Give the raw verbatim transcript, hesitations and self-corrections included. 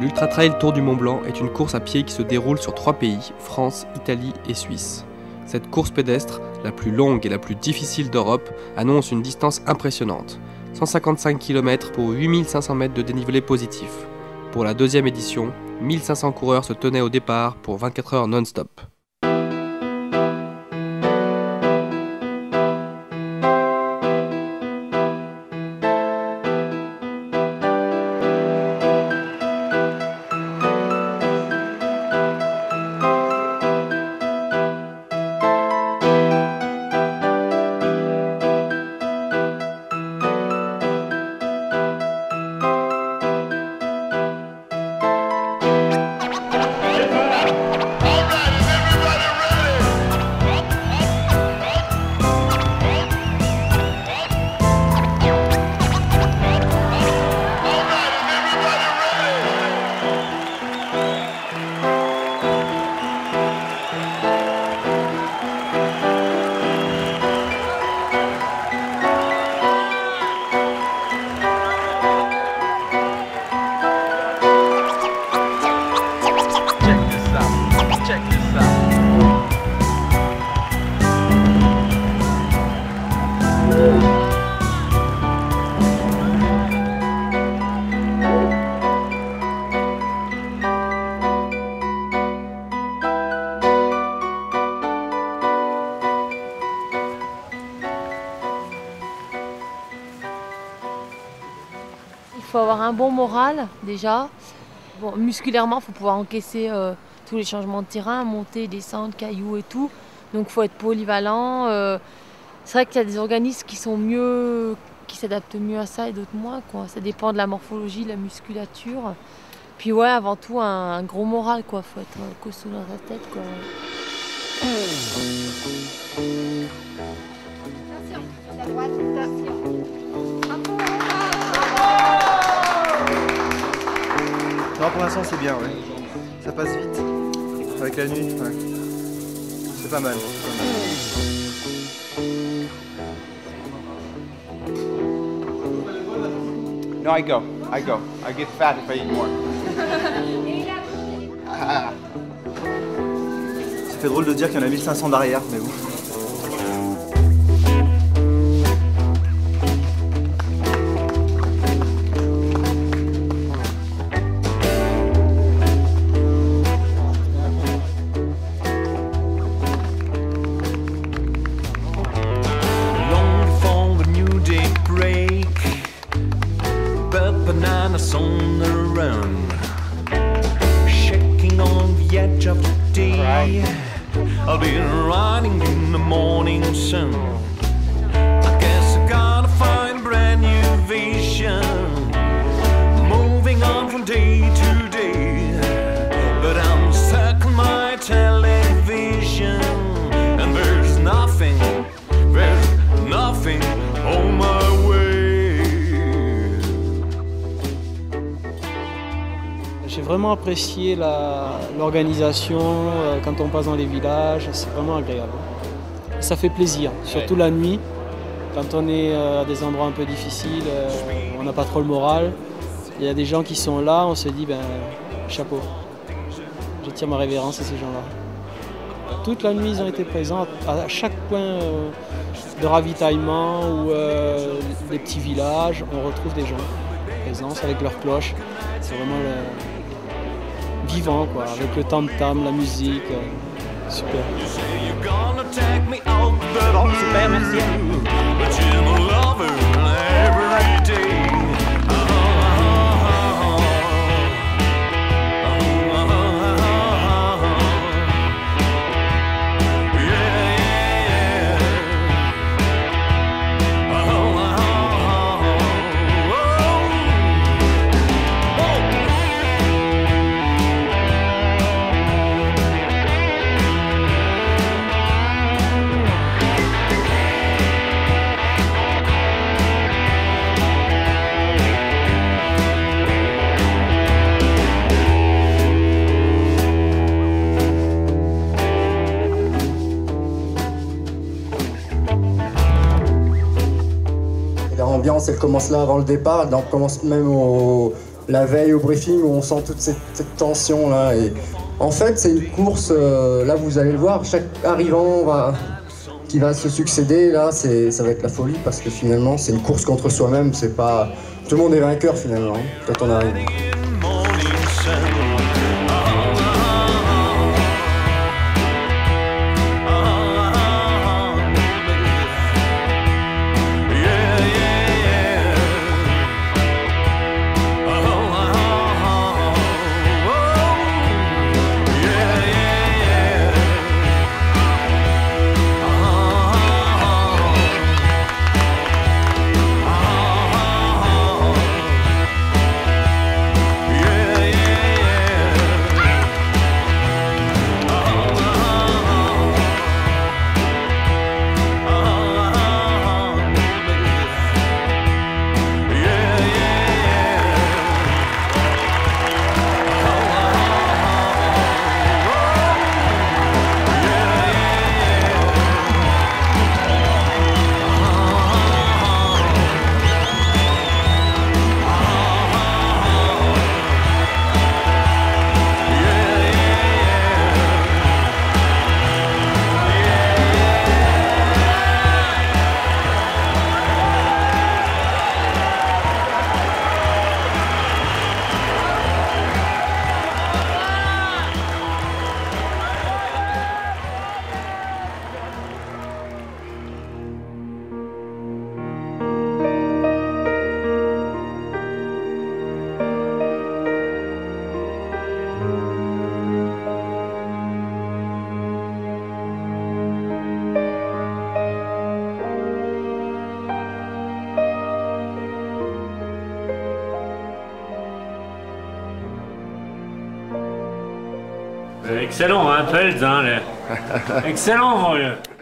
L'Ultra Trail Tour du Mont Blanc est une course à pied qui se déroule sur trois pays, France, Italie et Suisse. Cette course pédestre, la plus longue et la plus difficile d'Europe, annonce une distance impressionnante. cent cinquante-cinq kilomètres pour huit mille cinq cents mètres de dénivelé positif. Pour la deuxième édition, mille cinq cents coureurs se tenaient au départ pour vingt-quatre heures non-stop. Il faut avoir un bon moral déjà. Bon, musculairement, il faut pouvoir encaisser euh, tous les changements de terrain, monter, descendre, cailloux et tout. Donc il faut être polyvalent. Euh, c'est vrai qu'il y a des organismes qui sont mieux, qui s'adaptent mieux à ça et d'autres moins, quoi. Ça dépend de la morphologie, de la musculature. Puis ouais, avant tout, un, un gros moral, quoi. Faut être costaud dans la tête, quoi. Attention, la droite, attention. Non, pour l'instant c'est bien, ouais. Ça passe vite. Avec la nuit, ouais. C'est pas mal. No, I go. I go. I get fat if I eat more. Ça fait drôle de dire qu'il y en a mille cinq cents d'arrière, mais bon. Bananas on the run, shaking on the edge of the day. Right. I'll be running in the morning sun. I guess I gotta find a brand new vision, moving on from day to day. But I'm stuck on my television, and there's nothing, there's nothing on my way. J'ai vraiment apprécié l'organisation euh, quand on passe dans les villages, c'est vraiment agréable. Ça fait plaisir, surtout ouais. La nuit, quand on est euh, à des endroits un peu difficiles, euh, on n'a pas trop le moral. Il y a des gens qui sont là, on se dit ben chapeau. Je tire ma révérence à ces gens-là. Toute la nuit ils ont été présents, à chaque point euh, de ravitaillement ou euh, des petits villages, on retrouve des gens présents avec leurs cloches. C'est vraiment le... vivant, quoi, avec le tam-tam, la musique, euh, super. Super, merci. L'ambiance, elle commence là avant le départ, elle commence même au, la veille au briefing où on sent toute cette, cette tension là. Et en fait, c'est une course, euh, là vous allez le voir, chaque arrivant va, qui va se succéder, là c'est, ça va être la folie parce que finalement c'est une course contre soi-même, c'est pas... Tout le monde est vainqueur finalement, hein, quand on arrive. Excellent, hein, Pelt, hein, les... Excellent, mon vieux.